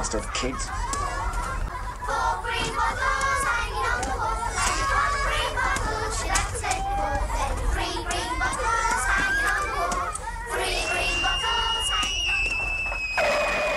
must have kids. 4 green bottles hanging on the wall, and 1 green bottle should have to take the ball. Then 3 green bottles hanging on the wall, 3 green bottles hanging on the wall.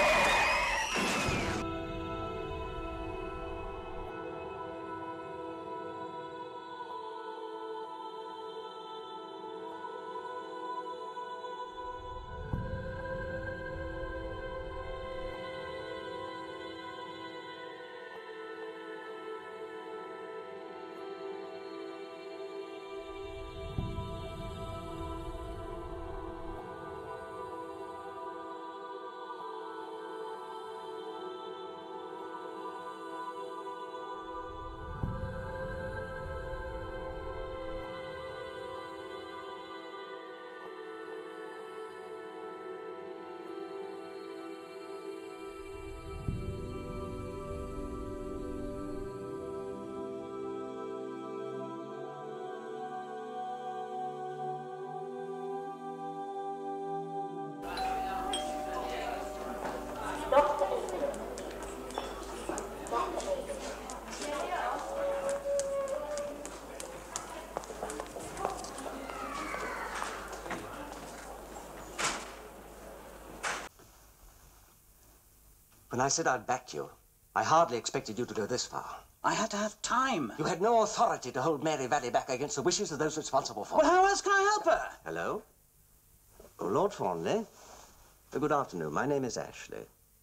When I said I'd back you, I hardly expected you to go this far. I had to have time. You had no authority to hold Mary Valley back against the wishes of those responsible for Well, how else can I help her? Hello? Oh, Lord Fawnley. Good afternoon. My name is Ashley.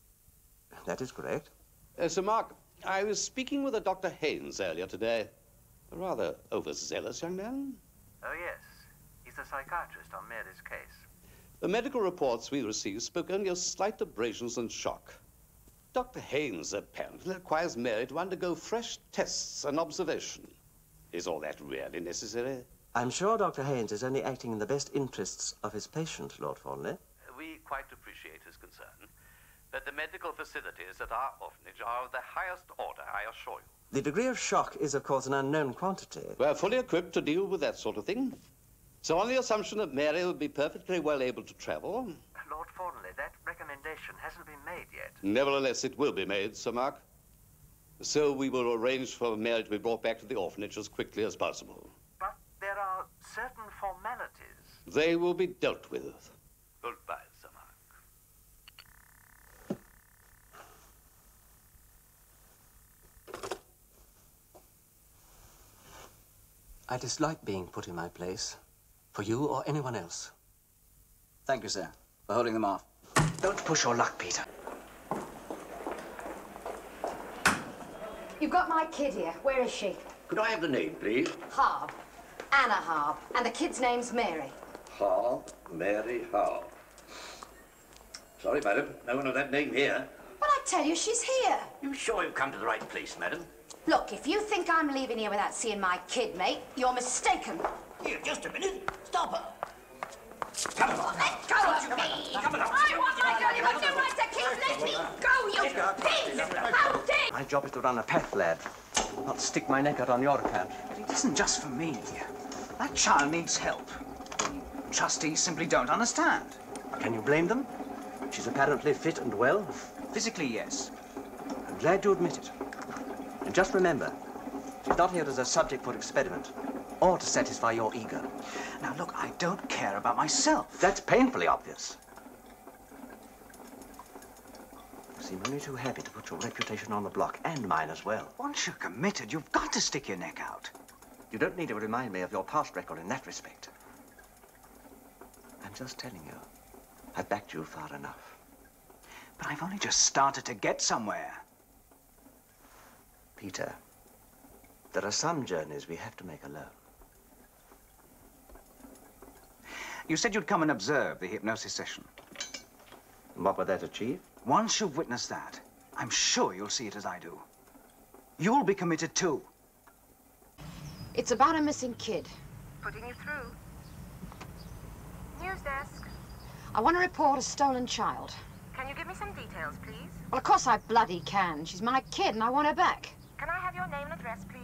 That is correct. Sir Mark, I was speaking with a Dr. Haynes earlier today. A rather overzealous young man. Oh, yes. He's the psychiatrist on Mary's case. The medical reports we received spoke only of slight abrasions and shock. Dr. Haynes apparently requires Mary to undergo fresh tests and observation. Is all that really necessary? I'm sure Dr. Haynes is only acting in the best interests of his patient, Lord Fawnley. We quite appreciate his concern, but the medical facilities at our orphanage are of the highest order, I assure you. The degree of shock is, of course, an unknown quantity. We're fully equipped to deal with that sort of thing. So on the assumption that Mary will be perfectly well able to travel... Lord Fawnley, that recommendation hasn't been made yet. Nevertheless, it will be made, Sir Mark. So we will arrange for Mary to be brought back to the orphanage as quickly as possible. But there are certain formalities. They will be dealt with. Goodbye, Sir Mark. I dislike being put in my place, for you or anyone else. Thank you, sir, for holding them off. Don't push your luck, Peter. You've got my kid here. Where is she? Could I have the name, please? Harb. Anna Harb. And the kid's name's Mary. Harb, Mary Harb. Sorry, madam, no one of that name here. But I tell you, she's here. You sure you've come to the right place, madam? Look, if you think I'm leaving here without seeing my kid, mate, you're mistaken. Here, just a minute. Stop her. Come along. Let go of me! Come along. I want my girl. You've got no right to kiss. Let me go, you pig! How dare! My job is to run a path, lad, not stick my neck out on your account. But it isn't just for me. That child needs help. The trustees simply don't understand. Can you blame them? She's apparently fit and well. Physically, yes. I'm glad to admit it. And just remember, she's not here as a subject for experiment or to satisfy your ego. Now, look, I don't care about myself. That's painfully obvious. You seem only too happy to put your reputation on the block, and mine as well. Once you're committed, you've got to stick your neck out. You don't need to remind me of your past record in that respect. I'm just telling you, I've backed you far enough. But I've only just started to get somewhere. Peter, there are some journeys we have to make alone. You said you'd come and observe the hypnosis session. And what would that achieve? Once you've witnessed that, I'm sure you'll see it as I do. You'll be committed too. It's about a missing kid. Putting you through. News desk. I want to report a stolen child. Can you give me some details, please? Well, of course I bloody can. She's my kid and I want her back. Can I have your name and address, please?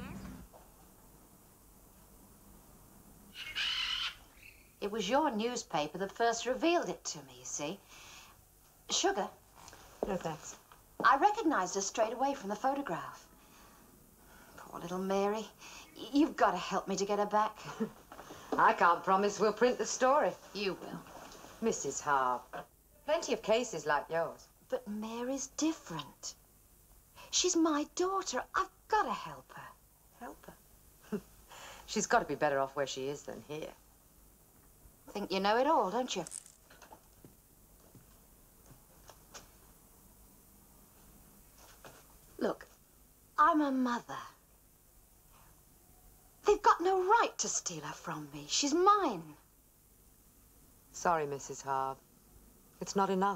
It was your newspaper that first revealed it to me, you see. Sugar? No, thanks. I recognized her straight away from the photograph. Poor little Mary. You've got to help me to get her back. I can't promise we'll print the story. You will. Mrs. Harp, plenty of cases like yours. But Mary's different. She's my daughter. I've got to help her. Help her? She's got to be better off where she is than here. Think you know it all, don't you? Look, I'm a mother. They've got no right to steal her from me. She's mine. Sorry, Mrs. Harp. It's not enough.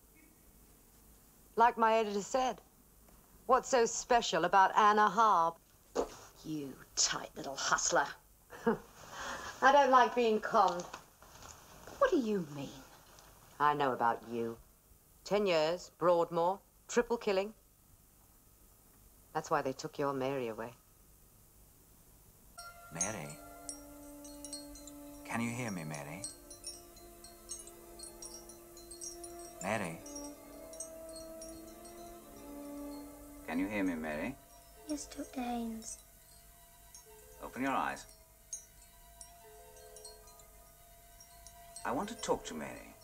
Like my editor said, what's so special about Anna Harp? You tight little hustler. I don't like being conned. What do you mean? I know about you. 10 years, Broadmoor, triple killing. That's why they took your Mary away. Mary? Can you hear me, Mary? Mary? Can you hear me, Mary? Yes, Dr. Haynes. Open your eyes. I want to talk to Mary.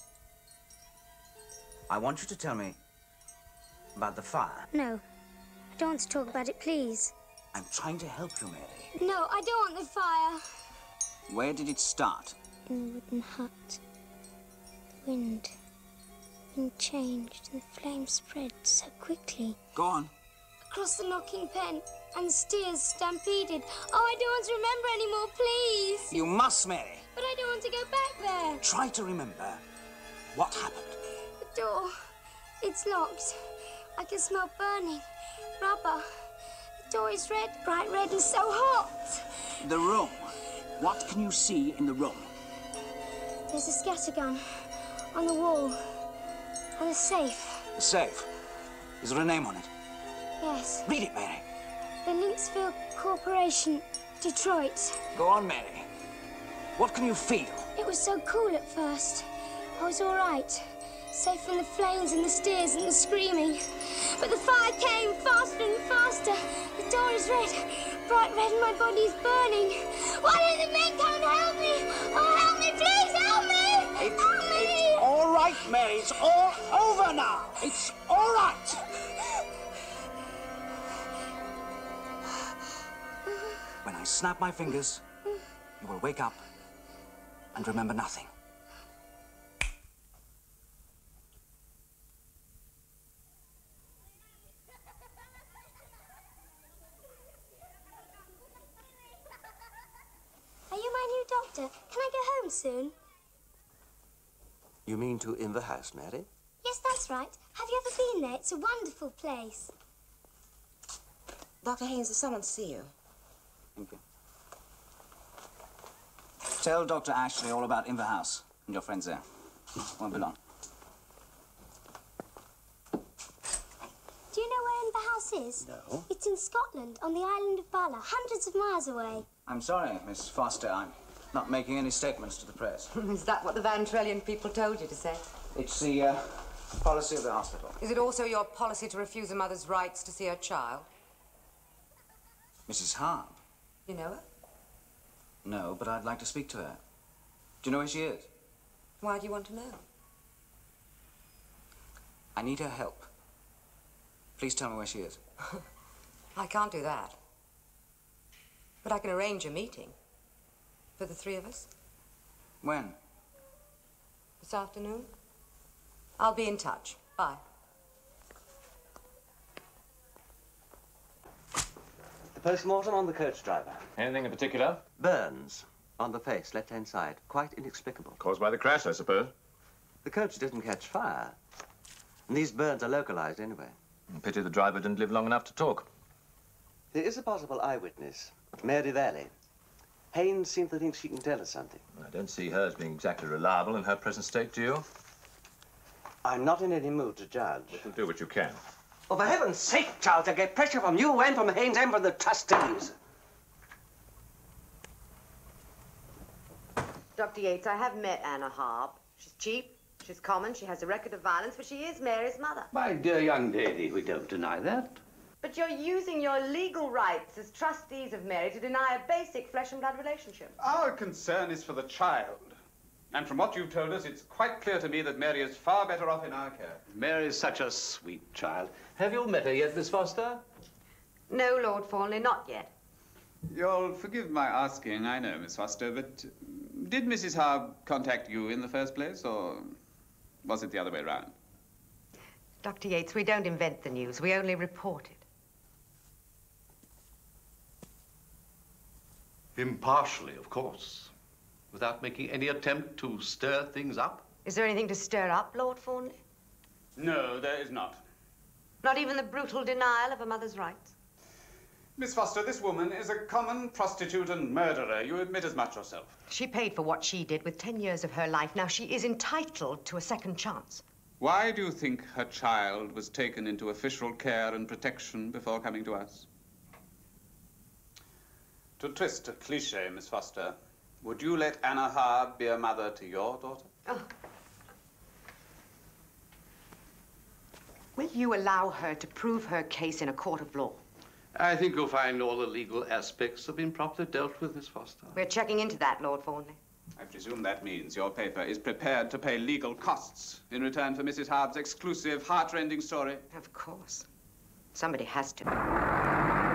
I want you to tell me about the fire. No, I don't want to talk about it, please. I'm trying to help you, Mary. No, I don't want the fire. Where did it start? In the wooden hut. The wind changed and the flames spread so quickly. Go on. Across the knocking pen and the steers stampeded. Oh, I don't want to remember anymore, please. You must, Mary. But I don't want to go back there. Try to remember what happened. The door, it's locked. I can smell burning rubber. The door is red, bright red and so hot. The room. What can you see in the room? There's a scattergun on the wall and a safe. The safe. Is there a name on it? Yes. Read it, Mary. The Lynxville Corporation, Detroit. Go on, Mary. What can you feel? It was so cool at first. I was all right. Safe from the flames and the steers and the screaming. But the fire came faster and faster. The door is red, bright red, and my body is burning. Why don't the men come and help me? Oh, help me, please, help me! Help me! It's all right, Mary. It's all over now. It's all right. When I snap my fingers, you will wake up and remember nothing. Are you my new doctor? Can I go home soon? You mean to Inverhouse, Mary? Yes, that's right. Have you ever been there? It's a wonderful place. Dr. Haynes, there's someone to see you. Thank you. Tell Dr. Ashley all about Inverhouse and your friends there. Won't be long. Do you know where Inverhouse is? No. It's in Scotland, on the island of Bala, hundreds of miles away. I'm sorry, Miss Foster. I'm not making any statements to the press. Is that what the Van Trellian people told you to say? It's the policy of the hospital. Is it also your policy to refuse a mother's rights to see her child? Mrs. Harp? You know her? No, but I'd like to speak to her. Do you know where she is? Why do you want to know? I need her help. Please tell me where she is. I can't do that. But I can arrange a meeting for the three of us. When? This afternoon. I'll be in touch. Bye. The post-mortem on the coach driver. Anything in particular? Burns on the face, left-hand side. Quite inexplicable. Caused by the crash, I suppose. The coach didn't catch fire. And these burns are localized anyway. Pity the driver didn't live long enough to talk. There is a possible eyewitness, Mary Valley. Haynes seems to think she can tell us something. I don't see her as being exactly reliable in her present state, do you? I'm not in any mood to judge. You'll do what you can. Oh, for heaven's sake, Charles, I get pressure from you and from Haynes and from the trustees. Dr. Yates, I have met Anna Harp. She's cheap, she's She's common, she has a record of violence, but she is Mary's mother. My dear young lady, we don't deny that. But you're using your legal rights as trustees of Mary to deny a basic flesh and blood relationship. Our concern is for the child. And from what you've told us, it's quite clear to me that Mary is far better off in our care. Mary's such a sweet child. Have you met her yet, Miss Foster? No, Lord Fawnley, not yet. You'll forgive my asking, I know, Miss Foster, but did Mrs. Harb contact you in the first place, or was it the other way round? Dr. Yates, we don't invent the news. We only report it. Impartially, of course. Without making any attempt to stir things up? Is there anything to stir up, Lord Fawnley? No, there is not. Not even the brutal denial of a mother's rights? Miss Foster, this woman is a common prostitute and murderer. You admit as much yourself. She paid for what she did with 10 years of her life. Now she is entitled to a second chance. Why do you think her child was taken into official care and protection before coming to us? To twist a cliché, Miss Foster, would you let Anna Harb be a mother to your daughter? Oh. Will you allow her to prove her case in a court of law? I think you'll find all the legal aspects have been properly dealt with, Miss Foster. We're checking into that, Lord Fawnley. I presume that means your paper is prepared to pay legal costs in return for Mrs. Harb's exclusive, heart-rending story. Of course. Somebody has to.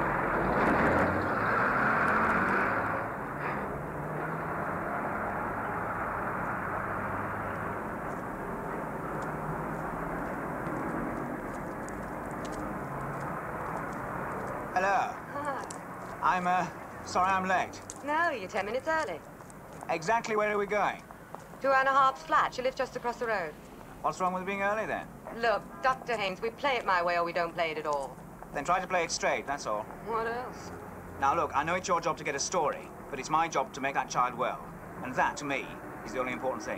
Hello. Hi. I'm, sorry I'm late. No, you're 10 minutes early. Exactly where are we going? To Anna Harb's flat. She lives just across the road. What's wrong with being early, then? Look, Dr. Haynes, we play it my way or we don't play it at all. Then try to play it straight, that's all. What else? Now, look, I know it's your job to get a story, but it's my job to make that child well. And that, to me, is the only important thing.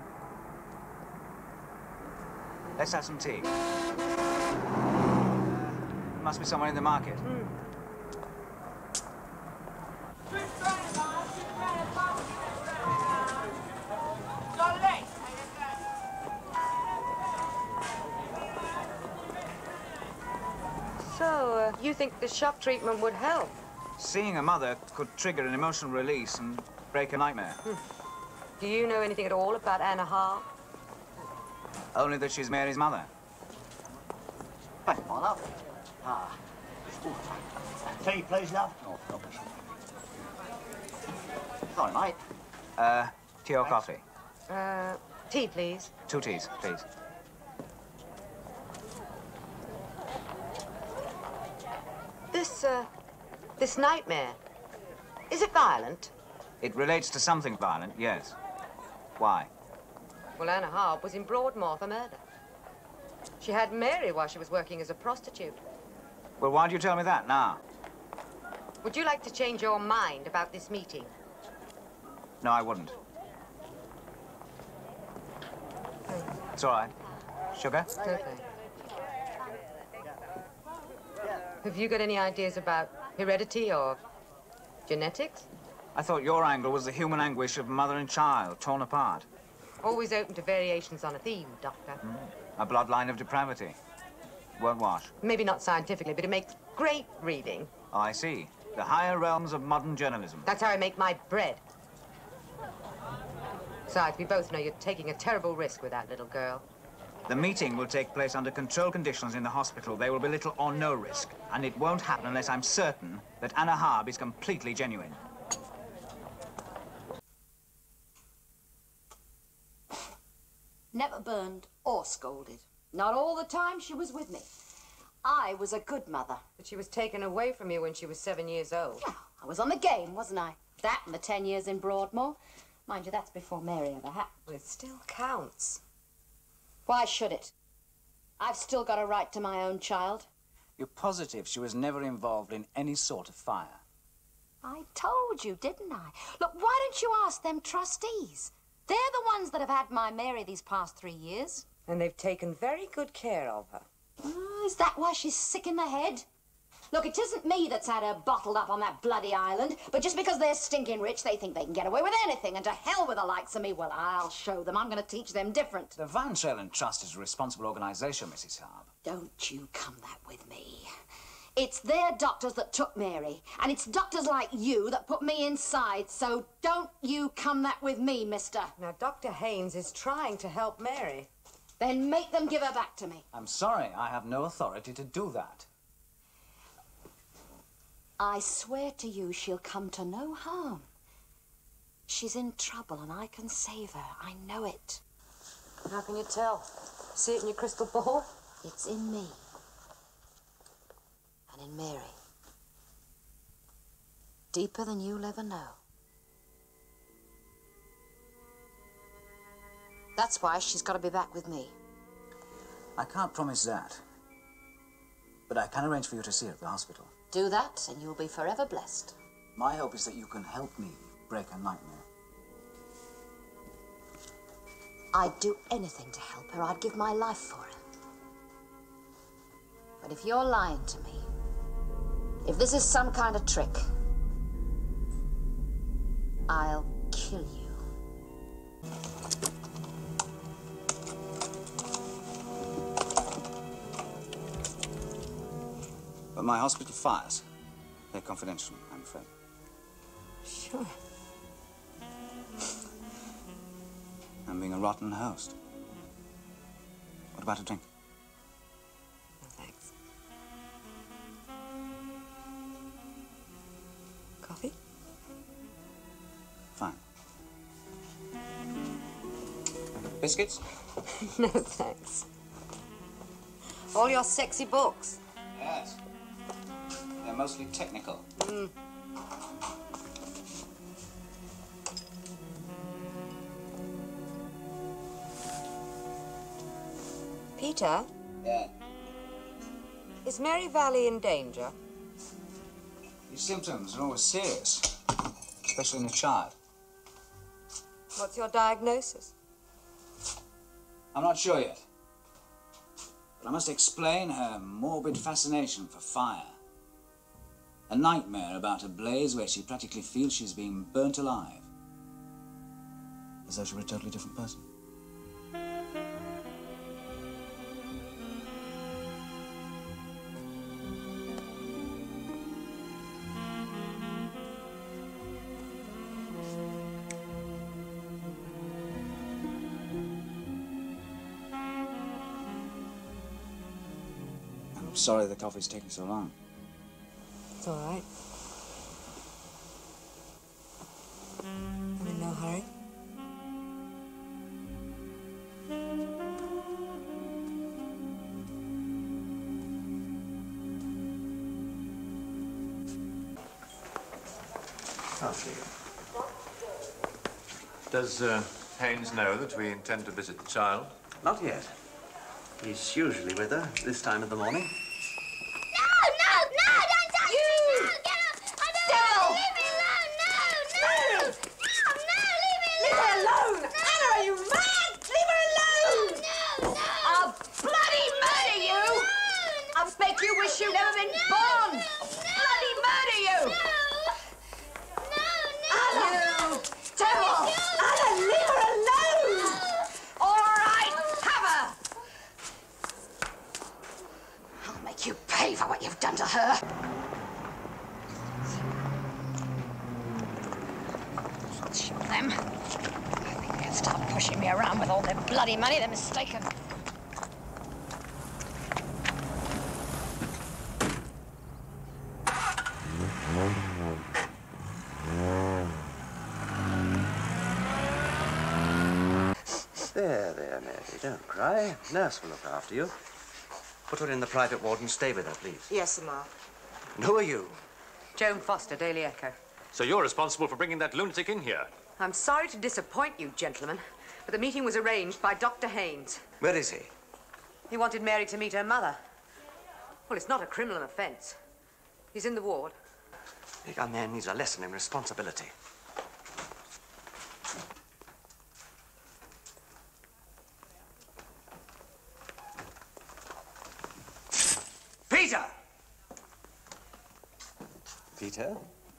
Let's have some tea. Must be somewhere in the market. So, you think the shock treatment would help? Seeing a mother could trigger an emotional release and break a nightmare. Do you know anything at all about Anna Harb? Only that she's Mary's mother. Thank you, my love. Tea, please, love. Oh, sorry, mate. Tea or coffee? Tea, please. 2 teas, please. This nightmare, is it violent? It relates to something violent, yes. Why? Well, Anna Harb was in Broadmoor for murder. She had Mary while she was working as a prostitute. Well, why do you tell me that now? Would you like to change your mind about this meeting? No, I wouldn't. It's all right. Sugar? Okay. Have you got any ideas about heredity or genetics? I thought your angle was the human anguish of mother and child, torn apart. Always open to variations on a theme, Doctor. A bloodline of depravity. Won't wash. Maybe not scientifically, but it makes great reading. Oh, I see. The higher realms of modern journalism. That's how I make my bread. Besides, we both know you're taking a terrible risk with that little girl. The meeting will take place under controlled conditions in the hospital. There will be little or no risk. And it won't happen unless I'm certain that Anna Harb is completely genuine. Never burned or scolded. Not all the time she was with me. I was a good mother. But she was taken away from you when she was 7 years old. Yeah, I was on the game, wasn't I? That and the 10 years in Broadmoor. Mind you, that's before Mary ever happened. Well, it still counts. Why should it? I've still got a right to my own child. You're positive she was never involved in any sort of fire? I told you, didn't I? Look, why don't you ask them trustees? They're the ones that have had my Mary these past 3 years. And they've taken very good care of her. Oh, is that why she's sick in the head? Look, it isn't me that's had her bottled up on that bloody island, but just because they're stinking rich, they think they can get away with anything, and to hell with the likes of me. Well, I'll show them. I'm going to teach them different. The Van Trailen Trust is a responsible organisation, Mrs. Harb. Don't you come that with me. It's their doctors that took Mary, and it's doctors like you that put me inside, so don't you come that with me, mister. Now, Dr. Haynes is trying to help Mary. Then make them give her back to me. I'm sorry, I have no authority to do that. I swear to you she'll come to no harm. She's in trouble and I can save her. I know it. How can you tell? See it in your crystal ball? It's in me. And in Mary. Deeper than you'll ever know. That's why she's got to be back with me. I can't promise that. But I can arrange for you to see her at the hospital. Do that, and you'll be forever blessed. My hope is that you can help me break a nightmare. I'd do anything to help her. I'd give my life for her. But if you're lying to me, if this is some kind of trick, I'll kill you. But my hospital files, they're confidential, I'm afraid. Sure. I'm being a rotten host. What about a drink? No, thanks. Coffee? Fine. Biscuits? No, thanks. All your sexy books. Yes. They're mostly technical. Peter? Yeah. Is Mary Valley in danger? These symptoms are always serious, especially in a child. What's your diagnosis? I'm not sure yet. But I must explain her morbid fascination for fire. A nightmare about a blaze where she practically feels she's being burnt alive. As though she were a totally different person. I'm sorry the coffee's taking so long. It's all right. I'm in no hurry. I'll see you. Does Haynes know that we intend to visit the child? Not yet. He's usually with her this time of the morning. No, don't touch me! No, get up! I don't leave me alone! No, leave me alone! Leave her alone! Anna, are you mad? Leave her alone! No! I'll bloody murder you! I'll make you wish you'd never been born! I'll bloody murder you! Anna! Devil! Anna, leave her alone! All right, have her! I'll make you pay for what you've done to her. I'll show them. I think they'll start pushing me around with all their bloody money. They're mistaken. There, Mary. Don't cry. Nurse will look after you. Put her in the private ward and stay with her, please. Yes, Ma. And who are you? Joan Foster, Daily Echo. So you're responsible for bringing that lunatic in here? I'm sorry to disappoint you, gentlemen, but the meeting was arranged by Dr. Haynes. Where is he? He wanted Mary to meet her mother. Well, it's not a criminal offense. He's in the ward. The young man needs a lesson in responsibility. Peter! Peter?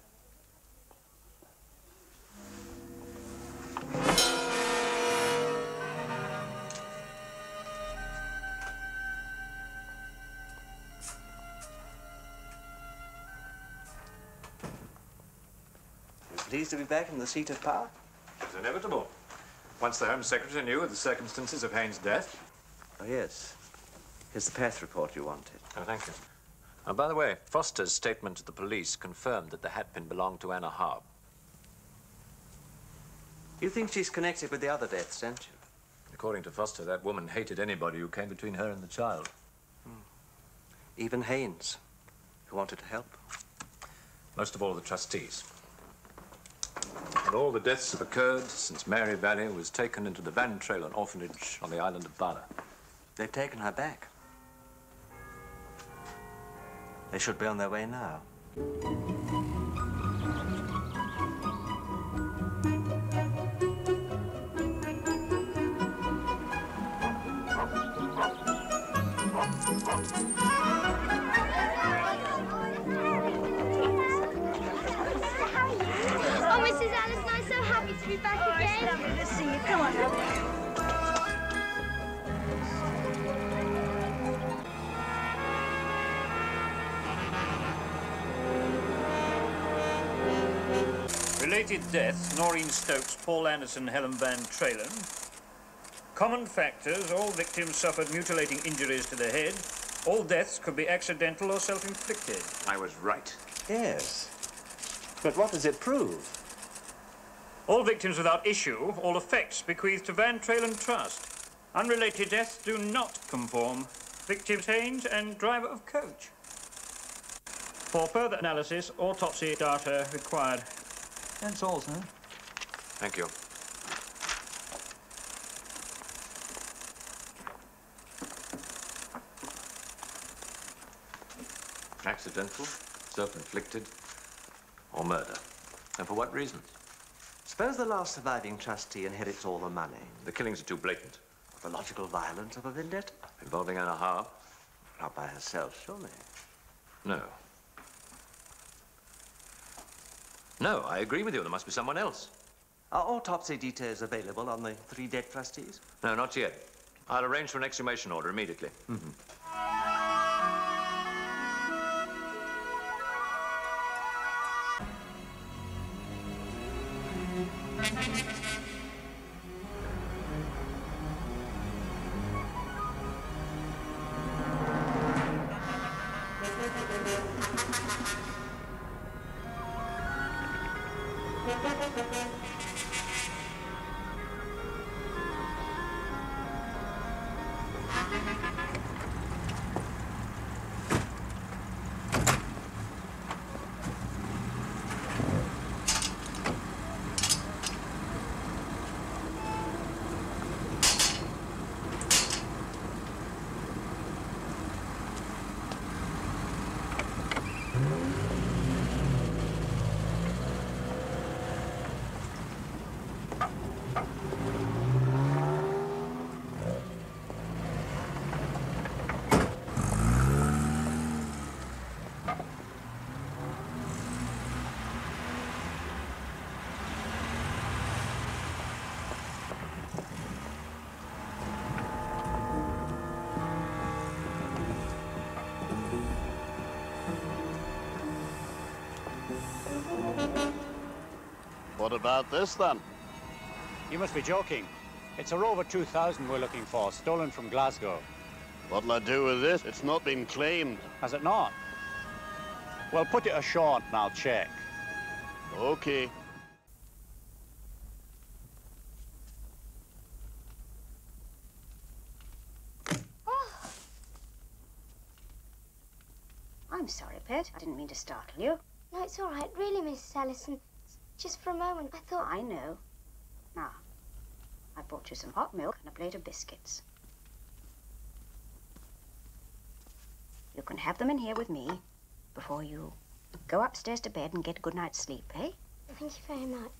Pleased to be back in the seat of power? It was inevitable. Once the Home Secretary knew of the circumstances of Haynes' death. Oh, yes. Here's the path report you wanted. Oh, thank you. And by the way, Foster's statement to the police confirmed that the hatpin belonged to Anna Harb. You think she's connected with the other deaths, don't you? According to Foster, that woman hated anybody who came between her and the child. Even Haynes, who wanted to help. Most of all, the trustees. And all the deaths have occurred since Mary Valley was taken into the Van Tralen orphanage on the island of Bala. They've taken her back. They should be on their way now. Oh, Mrs. Allison, I'm so happy to be back again. It's lovely to see you. Come on, Abby. Related deaths, Noreen Stokes, Paul Anderson, Helen Van Tralen. Common factors, all victims suffered mutilating injuries to the head. All deaths could be accidental or self-inflicted. I was right. Yes. But what does it prove? All victims without issue, all effects bequeathed to Van Tralen Trust. Unrelated deaths do not conform. Victims Haynes and driver of coach. For further analysis, autopsy data required. That's all, sir. Thank you. Accidental, self-inflicted, or murder. And for what reason? Suppose the last surviving trustee inherits all the money. The killings are too blatant. The logical violence of a vendetta? Involving Anna Harb? Not by herself, surely. No. No, I agree with you. There must be someone else. Are autopsy details available on the 3 dead trustees? No, not yet. I'll arrange for an exhumation order immediately. What about this, then? You must be joking. It's a Rover 2000 we're looking for, stolen from Glasgow. What'll I do with this? It's not been claimed. Has it not? Well, put it ashore and I'll check. Okay. I'm sorry, Pet. I didn't mean to startle you. No, it's all right. Really, Mrs. Allison. Just for a moment, I thought... I know. Now, I brought you some hot milk and a plate of biscuits. You can have them in here with me before you go upstairs to bed and get a good night's sleep, eh? Thank you very much.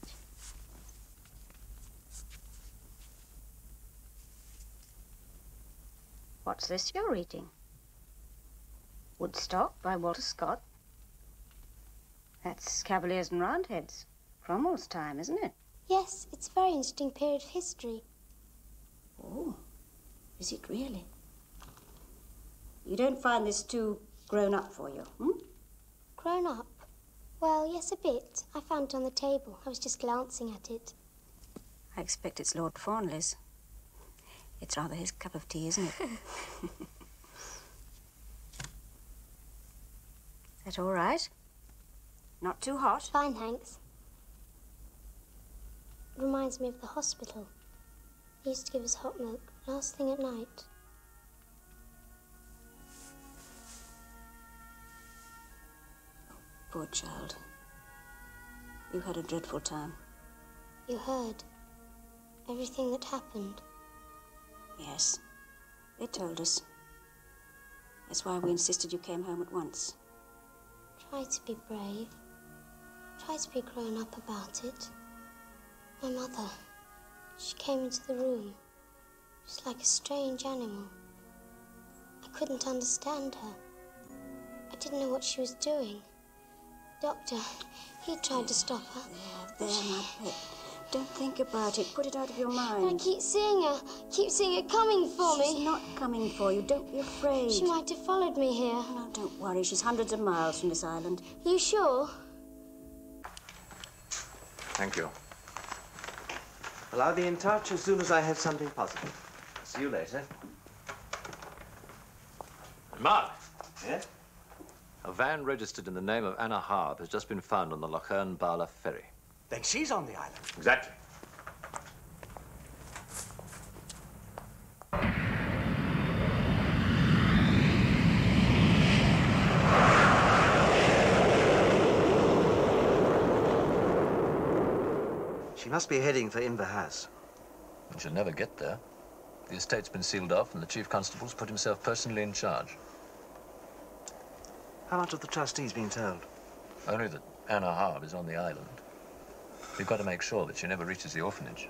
What's this you're reading? Woodstock by Walter Scott. That's Cavaliers and Roundheads. Cromwell's time, isn't it? Yes, it's a very interesting period of history. Oh, is it really? You don't find this too grown up for you, hmm? Grown up? Well, yes, a bit. I found it on the table. I was just glancing at it. I expect it's Lord Fawnley's. It's rather his cup of tea, isn't it? Is that all right? Not too hot? Fine, thanks. It reminds me of the hospital. They used to give us hot milk last thing at night. Poor child. You had a dreadful time. You heard everything that happened. Yes, they told us. That's why we insisted you came home at once. Try to be brave. Try to be grown up about it. My mother, she came into the room, just like a strange animal. I couldn't understand her. I didn't know what she was doing. Doctor, he tried to stop her. There, my pet. Don't think about it. Put it out of your mind. I keep seeing her. Keep seeing her coming for me. She's not coming for you. Don't be afraid. She might have followed me here. No, don't worry. She's hundreds of miles from this island. You sure? Thank you. Well, I'll be in touch as soon as I have something positive. See you later. Mark! Yes? A van registered in the name of Anna Harb has just been found on the Lochern-Bala ferry. Then she's on the island. Exactly. She must be heading for Inverhouse. We shall never get there. The estate's been sealed off and the chief constable's put himself personally in charge. How much have the trustees been told? Only that Anna Harb is on the island. We've got to make sure that she never reaches the orphanage.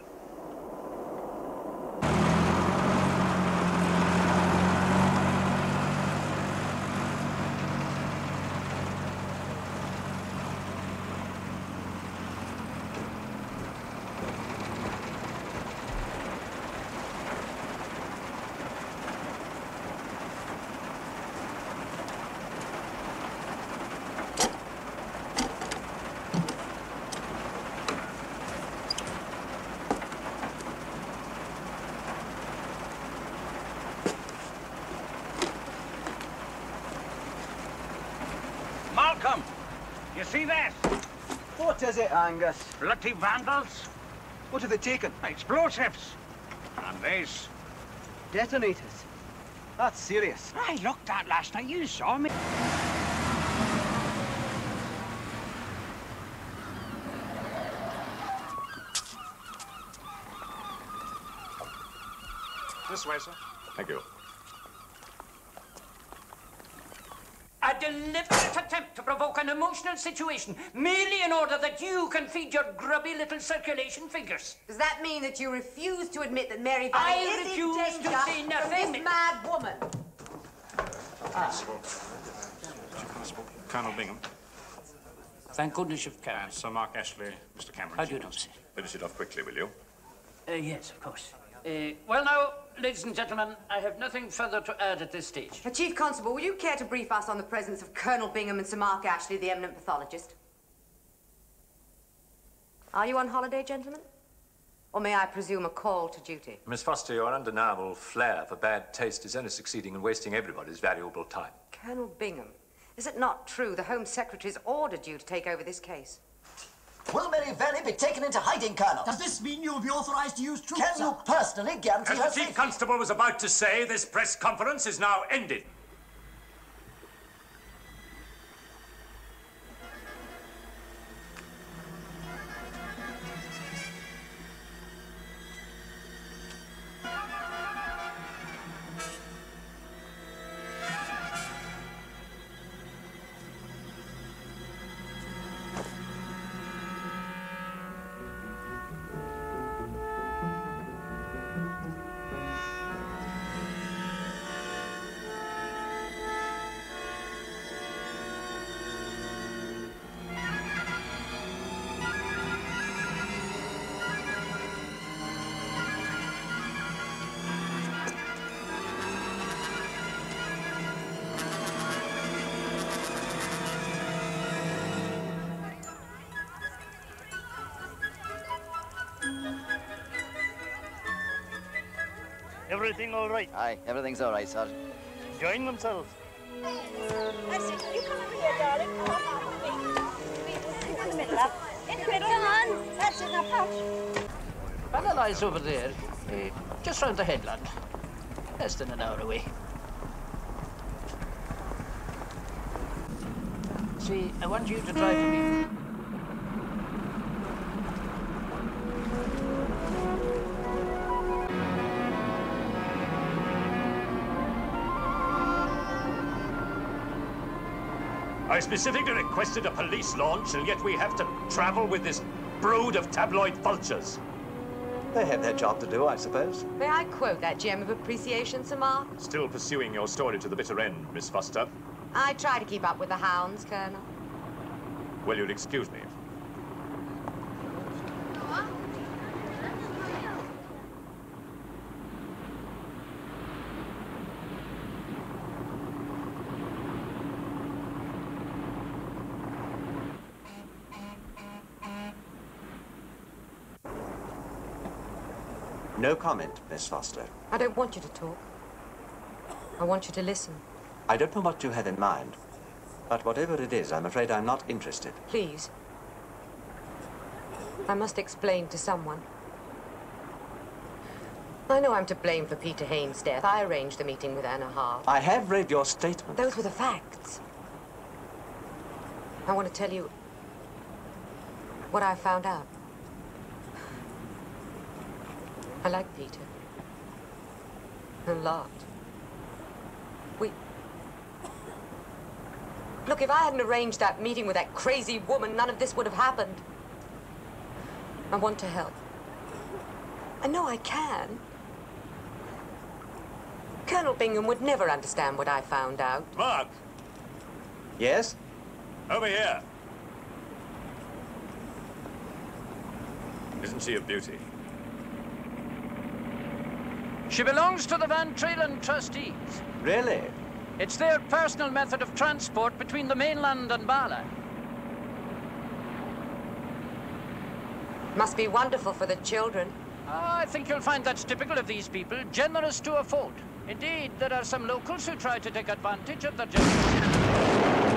Malcolm! You see that? What is it, Angus? Bloody vandals. What have they taken? Explosives. And this. Detonators. That's serious. I looked at last night. You saw me. This way, sir. Thank you. A deliberate attempt to provoke an emotional situation, merely in order that you can feed your grubby little circulation figures. Does that mean that you refuse to admit that Mary Valley I is refuse in to danger say from nothing. this mad woman? Colonel Bingham. Thank goodness you've come. Sir Mark Ashley, Mr. Cameron. How do you know, sir? Finish it off quickly, will you? Yes, of course. Well, now, ladies and gentlemen, I have nothing further to add at this stage. Chief Constable, would you care to brief us on the presence of Colonel Bingham and Sir Mark Ashley, the eminent pathologist? Are you on holiday, gentlemen? Or may I presume a call to duty? Miss Foster, your undeniable flair for bad taste is only succeeding in wasting everybody's valuable time. Colonel Bingham, is it not true the Home Secretary's ordered you to take over this case? Will Mary Valley be taken into hiding, Colonel? Does this mean you'll be authorized to use troops? Can you personally guarantee her As the Chief Constable was about to say, this press conference is now ended. Everything all right? Aye, everything's all right, Sergeant. Enjoying themselves? That's it. You come over here, darling. Come on, in the middle, love. In the middle. Come on. That's it, now punch. Bella lies over there, just round the headland. Less than an hour away. See, I want you to drive for me. I specifically requested a police launch, and yet we have to travel with this brood of tabloid vultures. They have their job to do, I suppose. May I quote that gem of appreciation, Sir Mark? Still pursuing your story to the bitter end, Miss Foster. I try to keep up with the hounds, Colonel. Well, you'll excuse me. No comment, Miss Foster. I don't want you to talk. I want you to listen. I don't know what you have in mind, but whatever it is, I'm afraid I'm not interested. Please. I must explain to someone. I know I'm to blame for Peter Haynes' death. I arranged the meeting with Anna Hart. I have read your statement. Those were the facts. I want to tell you what I found out. I like Peter. A lot. Look, if I hadn't arranged that meeting with that crazy woman, none of this would have happened. I want to help. I know I can. Colonel Bingham would never understand what I found out. Mark! Yes? Over here. Isn't she a beauty? She belongs to the Van Tralen trustees. Really? It's their personal method of transport between the mainland and Bala. Must be wonderful for the children. I think you'll find that's typical of these people, generous to a fault. Indeed, there are some locals who try to take advantage of their generosity.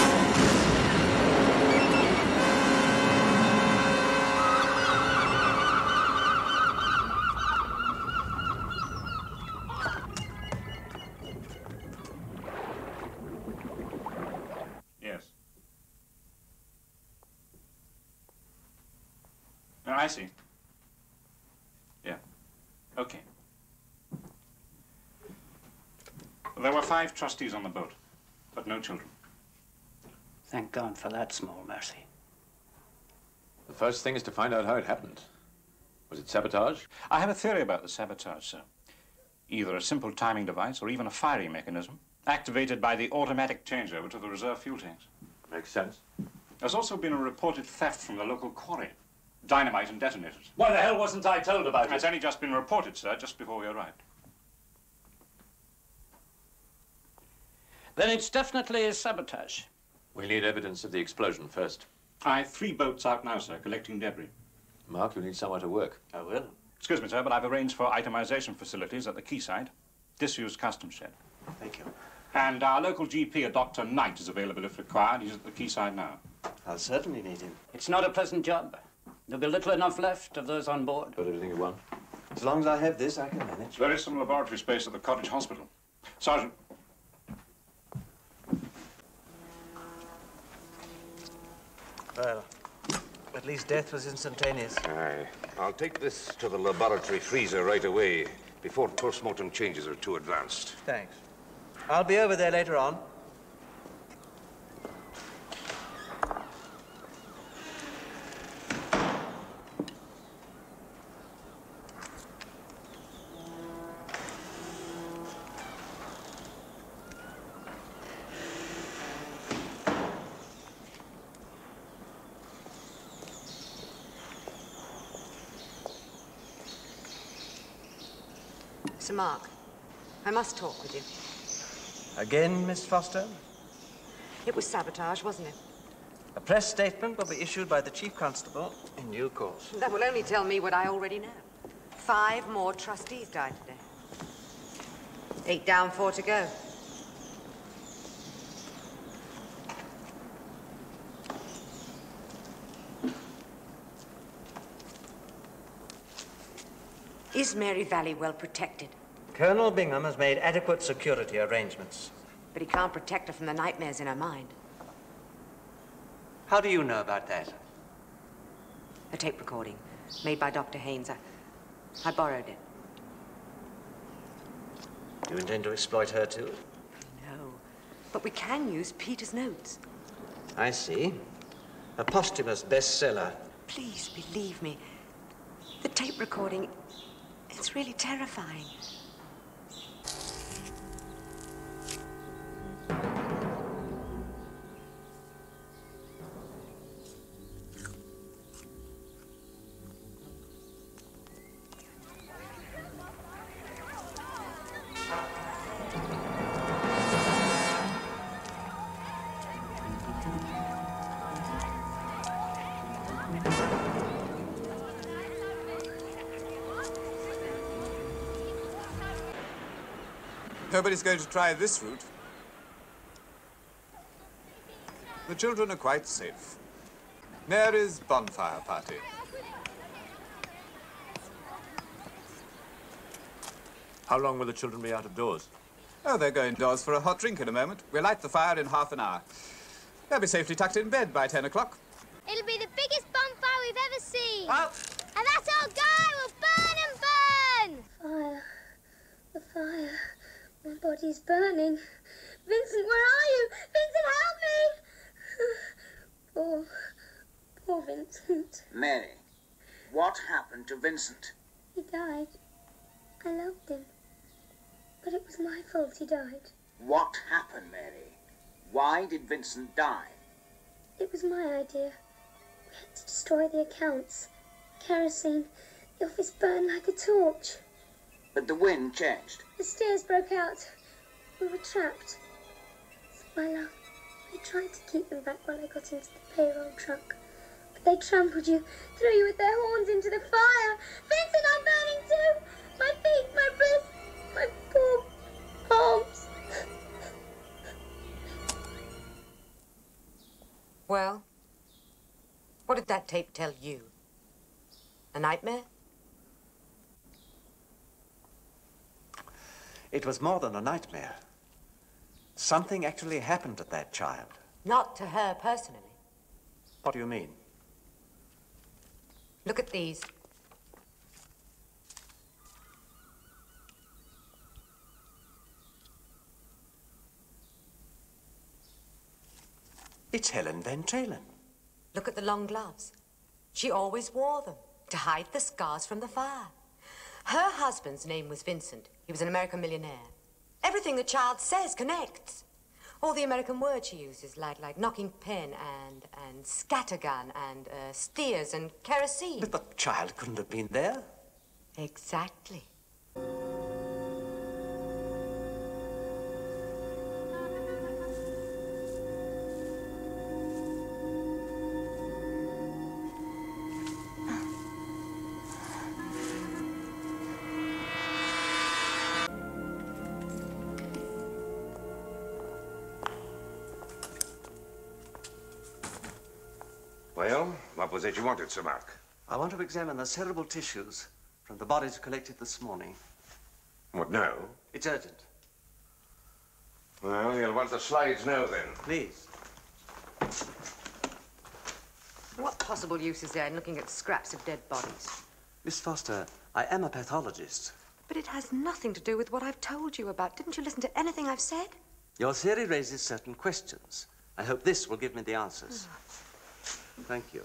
I see. Yeah. Okay. There were 5 trustees on the boat, but no children. Thank God for that small mercy. The first thing is to find out how it happened. Was it sabotage? I have a theory about the sabotage, sir. Either a simple timing device or even a firing mechanism activated by the automatic changeover to the reserve fuel tanks. Makes sense. There's also been a reported theft from the local quarry. Dynamite and detonators. Why the hell wasn't I told about it? It's only just been reported, sir, just before we arrived. Then it's definitely sabotage. We need evidence of the explosion first. I have 3 boats out now, sir, collecting debris. Mark, you need somewhere to work. I will. Excuse me, sir, but I've arranged for itemization facilities at the quayside. Disused customs shed. Thank you. And our local GP, a Dr. Knight, is available if required. He's at the quayside now. I'll certainly need him. It's not a pleasant job. There'll be little enough left of those on board. Got everything you want? As long as I have this, I can manage. There is some laboratory space at the cottage hospital. Sergeant. Well, at least death was instantaneous. Aye. I'll take this to the laboratory freezer right away, before post-mortem changes are too advanced. Thanks. I'll be over there later on. Sir Mark, I must talk with you. Again, Miss Foster? It was sabotage, wasn't it? A press statement will be issued by the Chief Constable in due course. That will only tell me what I already know. 5 more trustees died today. 8 down, 4 to go. Is Mary Valley well protected? Colonel Bingham has made adequate security arrangements. But he can't protect her from the nightmares in her mind. How do you know about that? A tape recording made by Dr. Haynes. I borrowed it. Do you intend to exploit her too? No, but we can use Peter's notes. I see. A posthumous bestseller. Please believe me. The tape recording, it's really terrifying. Nobody's going to try this route. The children are quite safe. Mary's bonfire party. How long will the children be out of doors? Oh, they're going doors for a hot drink in a moment. We'll light the fire in half an hour. They'll be safely tucked in bed by 10 o'clock. It'll be the biggest bonfire we've ever seen. Oh. And that old guy will burn and burn. Fire. The fire. My body's burning. Vincent, where are you? Vincent, help me! Poor Vincent. Mary, what happened to Vincent? He died. I loved him. But it was my fault he died. What happened, Mary? Why did Vincent die? It was my idea. We had to destroy the accounts. Kerosene. The office burned like a torch. But the wind changed. The stairs broke out. We were trapped. My love, I tried to keep them back while I got into the payroll truck. But they trampled you, threw you with their horns into the fire. Vincent, I'm burning too! My feet, my wrists, my poor arms. Well, what did that tape tell you? A nightmare? It was more than a nightmare. Something actually happened to that child. Not to her personally. What do you mean? Look at these. It's Helen Van Tralen. Look at the long gloves. She always wore them to hide the scars from the fire. Her husband's name was Vincent. He was an American millionaire. Everything the child says connects. All the American words she uses, like knocking pin and scattergun and steers and kerosene. But the child couldn't have been there. Exactly. Well, what was it you wanted, Sir Mark? I want to examine the cerebral tissues from the bodies collected this morning. What now? It's urgent. Well, you'll want the slides now, then. Please. What possible use is there in looking at scraps of dead bodies? Miss Foster, I am a pathologist. But it has nothing to do with what I've told you about. Didn't you listen to anything I've said? Your theory raises certain questions. I hope this will give me the answers. Thank you.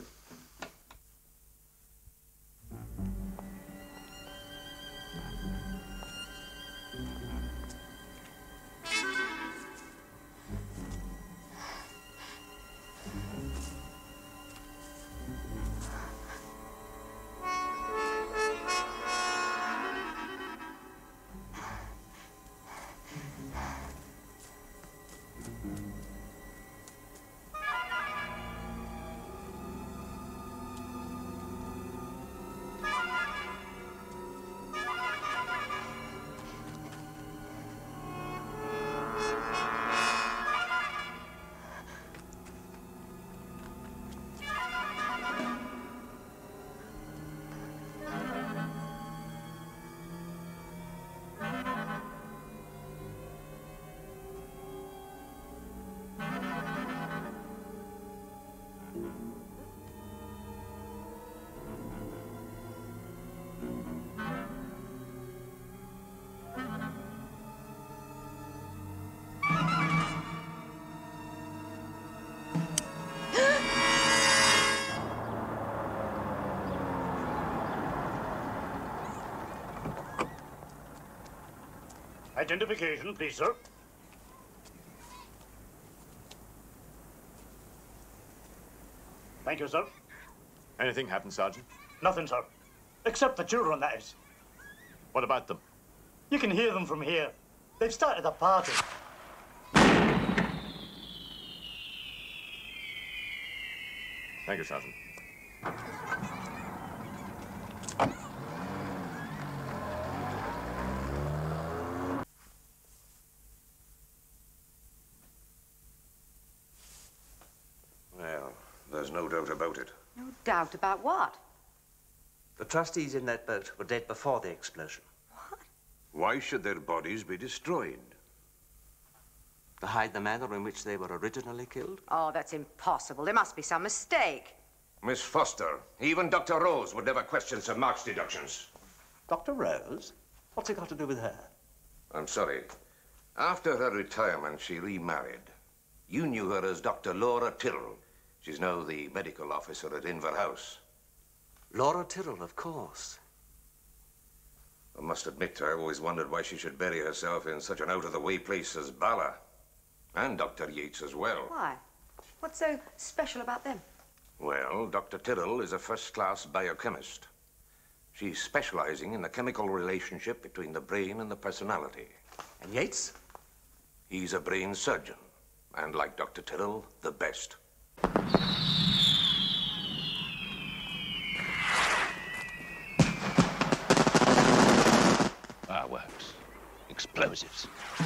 Identification, please, sir. Thank you, sir. Anything happened, Sergeant? Nothing, sir. Except the children, that is. What about them? You can hear them from here. They've started a party. Thank you, Sergeant. Well, there's no doubt about it. No doubt about what? The trustees in that boat were dead before the explosion. Why should their bodies be destroyed? To hide the manner in which they were originally killed? Oh, that's impossible. There must be some mistake. Miss Foster, even Dr. Rose would never question Sir Mark's deductions. Dr. Rose? What's it got to do with her? I'm sorry. After her retirement, she remarried. You knew her as Dr. Laura Tyrrell. She's now the medical officer at Inver House. Laura Tyrrell, of course. I must admit, I always wondered why she should bury herself in such an out-of-the-way place as Bala. And Dr. Yates as well. Why? What's so special about them? Well, Dr. Tyrrell is a first-class biochemist. She's specializing in the chemical relationship between the brain and the personality. And Yates? He's a brain surgeon. And like Dr. Tyrrell, the best. Fireworks. Explosives.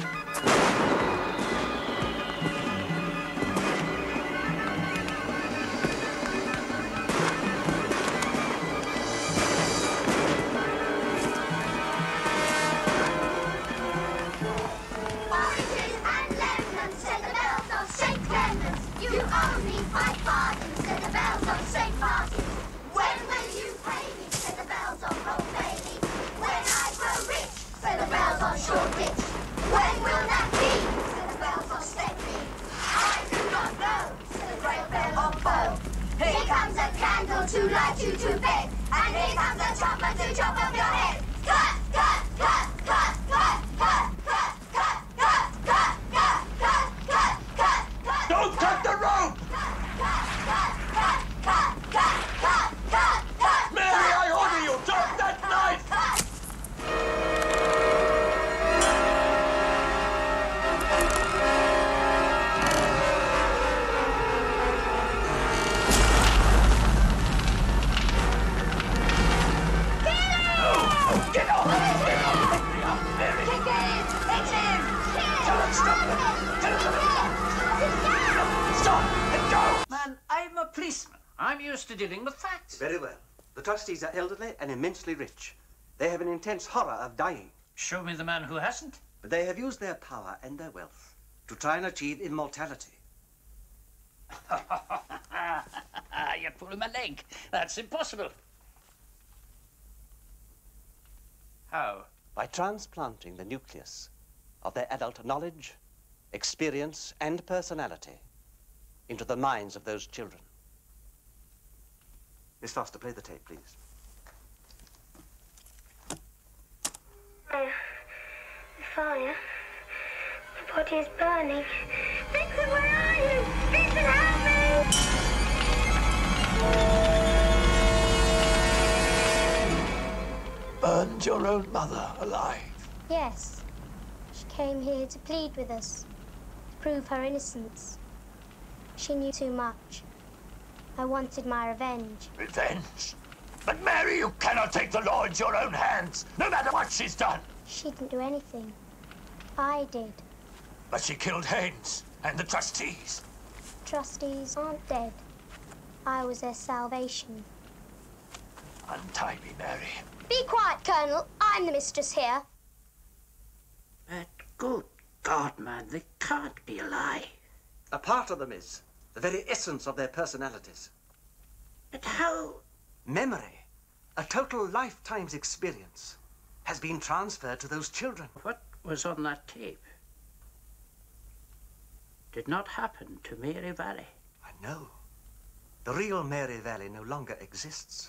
Oranges and lemons, said the bells of St. Clements. You only fight bargains, said the bells of St. Martin's. When will you pay me, said the bells of Old Bailey. When I grow rich, said the bells of Shoreditch. When will that be, said the bells of Stepney. I do not know, said the great bell of Bow. Here comes a candle to light you to bed, and here comes a chopper to chop off your head. Cut, cut, cut, cut, cut, cut, cut, cut, cut, cut, cut, cut, cut, cut, cut. Don't cut the rope! Mary, I order you, drop that knife! Get off! Get off, Mary! Kick it! It's him! Tell him stop! Tell him to stop and go! Man, I'm a policeman. I'm used to dealing with facts. Very well. The trustees are elderly and immensely rich. They have an intense horror of dying. Show me the man who hasn't. But they have used their power and their wealth to try and achieve immortality. You're pulling my leg. That's impossible. How? By transplanting the nucleus of their adult knowledge, experience, and personality into the minds of those children. Miss Foster, play the tape, please. The fire. My body is burning. Vincent, where are you? Vincent, help me! Burned your own mother alive. Yes. She came here to plead with us, to prove her innocence. She knew too much. I wanted my revenge. Revenge? But Mary, you cannot take the law into your own hands, no matter what she's done. She didn't do anything. I did. But she killed Haynes and the trustees. Trustees aren't dead. I was their salvation. Untie me, Mary. Be quiet, Colonel. I'm the mistress here. But good God, man, they can't be alive. A part of them is. The very essence of their personalities. But how? Memory, a total lifetime's experience, has been transferred to those children. What was on that tape did not happen to Mary Valley. I know. The real Mary Valley no longer exists.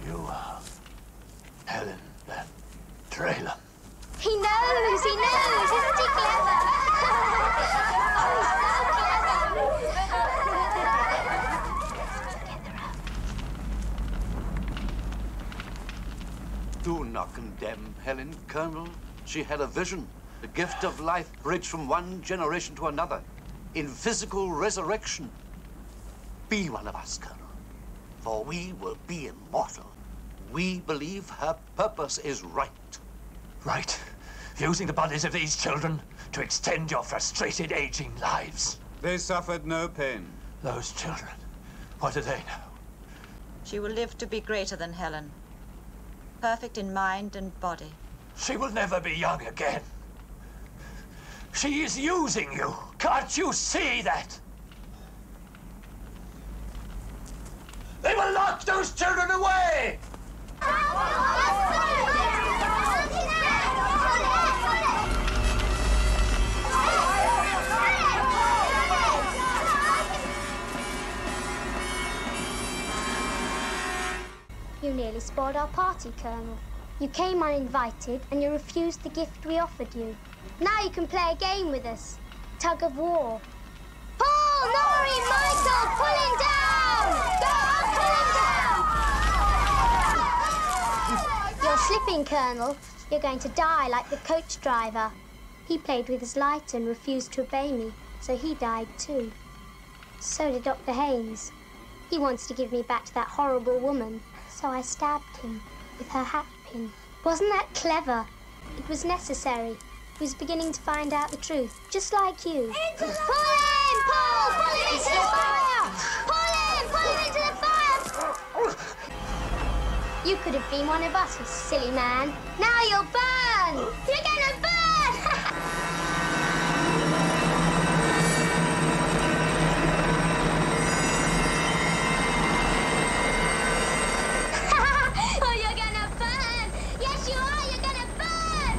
You are Helen Van Trailer. He knows, isn't he clever? Do not condemn Helen, Colonel. She had a vision, the gift of life bridged from one generation to another, in physical resurrection. Be one of us, Colonel, for we will be immortal. We believe her purpose is right. Right. Using the bodies of these children to extend your frustrated, aging lives. They suffered no pain. Those children, what do they know? She will live to be greater than Helen. Perfect in mind and body. She will never be young again. She is using you. Can't you see that? They will lock those children away! You nearly spoiled our party, Colonel. You came uninvited and you refused the gift we offered you. Now you can play a game with us. Tug of war. Paul, Nori, Michael, pull him down! Go on, pull him down! You're slipping, Colonel. You're going to die like the coach driver. He played with his light and refused to obey me, so he died too. So did Dr. Haynes. He wants to give me back to that horrible woman, so I stabbed him with her hat pin. Wasn't that clever? It was necessary. He was beginning to find out the truth, just like you. Pull him, Paul! Pull him into the fire! Pull him! Pull him into the fire! You could have been one of us, you silly man. Now you'll burn! You're gonna burn! Oh, you're gonna burn! Yes, you are! You're gonna burn!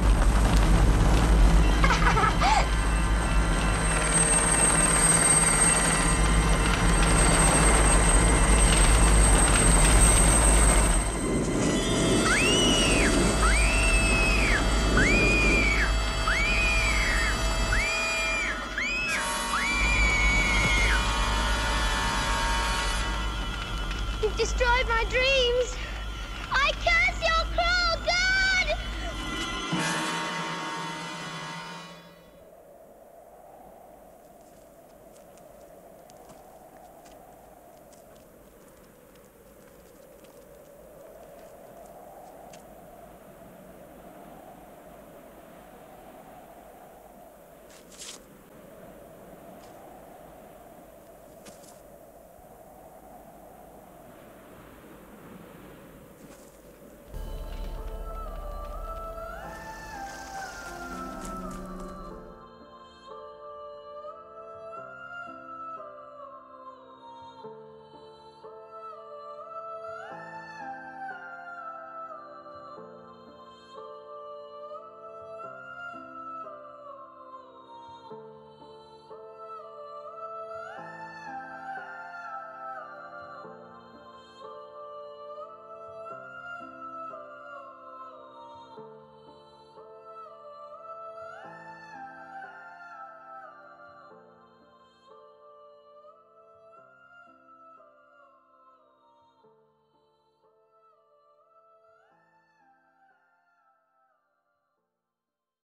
You've destroyed my dreams!